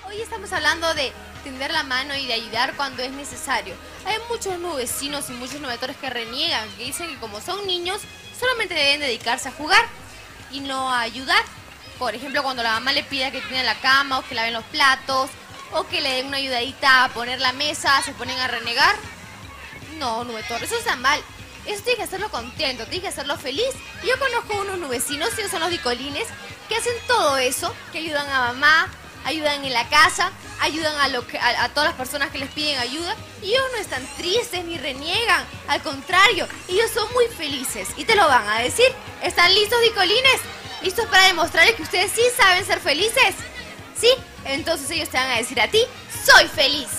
Hoy estamos hablando de tender la mano y de ayudar cuando es necesario. Hay muchos nubecinos y muchos nubetores que reniegan, que dicen que como son niños, solamente deben dedicarse a jugar y no a ayudar. Por ejemplo, cuando la mamá le pida que tiene la cama o que laven los platos o que le den una ayudadita a poner la mesa, se ponen a renegar. No, nubetor, eso está mal. Eso tiene que hacerlo contento, tiene que hacerlo feliz. Yo conozco unos nubecinos, ellos son los dicolines, que hacen todo eso, que ayudan a mamá, ayudan en la casa, ayudan a todas las personas que les piden ayuda. Y ellos no están tristes ni reniegan, al contrario, ellos son muy felices y te lo van a decir. ¿Están listos, dicolines? ¿Listos para demostrarles que ustedes sí saben ser felices? ¿Sí? Entonces ellos te van a decir a ti, soy feliz.